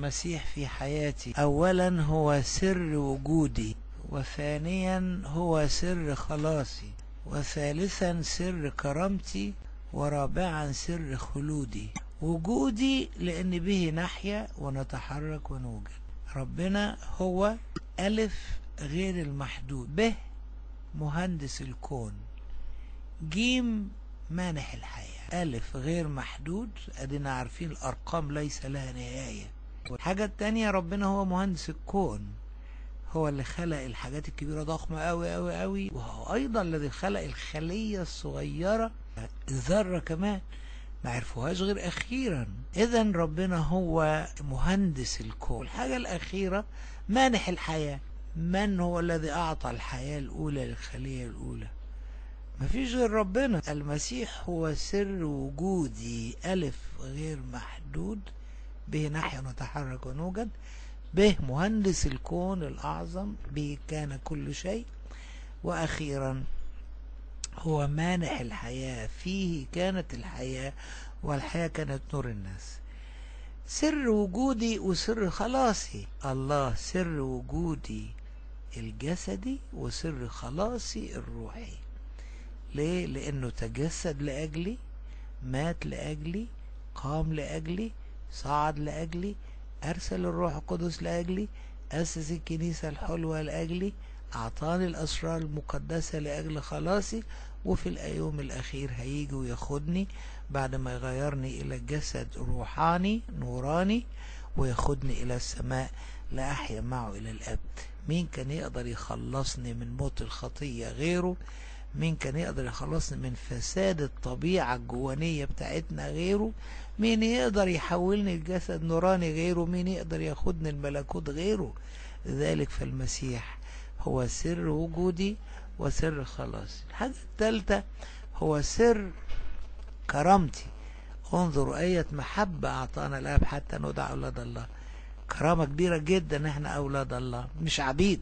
المسيح في حياتي؟ أولا هو سر وجودي، وثانيا هو سر خلاصي، وثالثا سر كرامتي، ورابعا سر خلودي. وجودي لأن به نحيا ونتحرك ونوجد. ربنا هو ألف غير المحدود، ب مهندس الكون، جيم مانح الحياة. ألف غير محدود، أدينا عارفين الأرقام ليس لها نهاية. والحاجة التانية ربنا هو مهندس الكون، هو اللي خلق الحاجات الكبيرة ضخمة أوي أوي أوي، وهو أيضا الذي خلق الخلية الصغيرة الذرة كمان ما عرفوهاش غير أخيرا. إذا ربنا هو مهندس الكون. الحاجة الأخيرة مانح الحياة. من هو الذي أعطى الحياة الأولى للخلية الأولى؟ مفيش غير ربنا. المسيح هو سر وجودي، ألف غير محدود، به نحيا ونتحرك ونوجد، به مهندس الكون الأعظم، به كان كل شيء، وأخيرا هو مانح الحياة، فيه كانت الحياة والحياة كانت نور الناس. سر وجودي وسر خلاصي. الله سر وجودي الجسدي وسر خلاصي الروحي. ليه؟ لأنه تجسد لأجلي، مات لأجلي، قام لأجلي، صعد لأجلي، أرسل الروح القدس لأجلي، أسس الكنيسة الحلوة لأجلي، أعطاني الأسرار المقدسة لأجل خلاصي، وفي اليوم الأخير هيجي وياخدني بعد ما يغيرني إلى جسد روحاني نوراني وياخدني إلى السماء لأحيا معه إلى الأبد. مين كان يقدر يخلصني من موت الخطية غيره؟ مين كان يقدر يخلصني من فساد الطبيعة الجوانية بتاعتنا غيره؟ مين يقدر يحولني لجسد نوراني غيره؟ مين يقدر ياخدني الملكوت غيره؟ ذلك فالمسيح هو سر وجودي وسر خلاصي. الحاجة الثالثة هو سر كرامتي. انظروا أية محبة أعطانا الآب حتى ندعى أولاد الله. كرامة كبيرة جدا، احنا أولاد الله مش عبيد.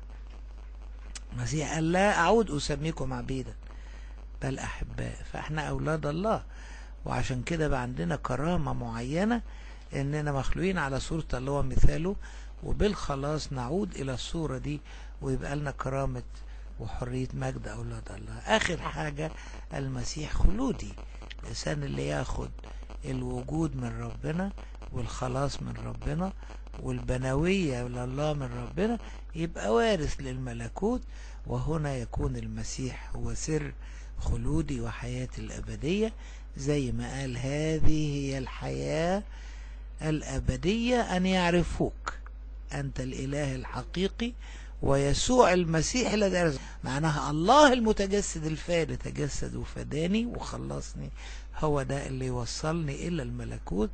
المسيح قال لا أعود أسميكم عبيدا بل أحباء، فاحنا أولاد الله. وعشان كده بقى عندنا كرامة معينة، إننا مخلوقين على صورة الله ومثاله، وبالخلاص نعود إلى الصورة دي ويبقى لنا كرامة وحرية مجد أولاد الله. آخر حاجة المسيح خلودي، الإنسان اللي ياخد الوجود من ربنا والخلاص من ربنا والبنوية لله من ربنا يبقى وارث للملكوت. وهنا يكون المسيح هو سر خلودي وحياتي الأبدية، زي ما قال هذه هي الحياة الأبدية أن يعرفوك أنت الإله الحقيقي ويسوع المسيح الذي أرسل. معناها الله المتجسد الفادي تجسد وفداني وخلصني، هو ده اللي يوصلني إلى الملكوت